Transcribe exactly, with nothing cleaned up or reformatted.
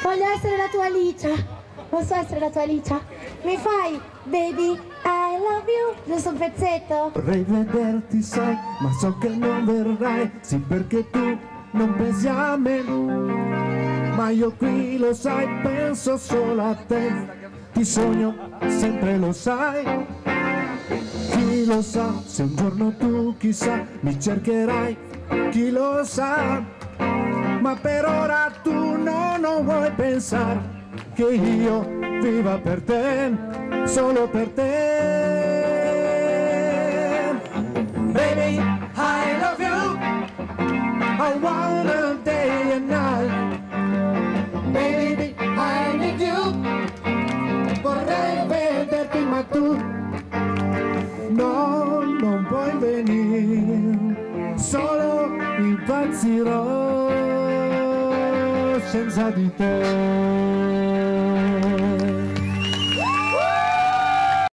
Voglio essere la tua Alicia. Posso essere la tua Alicia? Mi fai Baby I love you? Giusto un pezzetto? Vorrei vederti, sai, ma so che non verrai. Sì, perché tu non pensi a me, ma io qui, lo sai, penso solo a te. Ti sogno sempre, lo sai. Chi lo sa, se un giorno tu, chissà, mi cercherai, chi lo sa. Ma per ora tu no, non vuoi pensare che io viva per te, solo per te. Baby, I love you, I wanna day and night. Baby, I need you, vorrei vederti ma tu no, non puoi venire, solo impazzirò senza di te.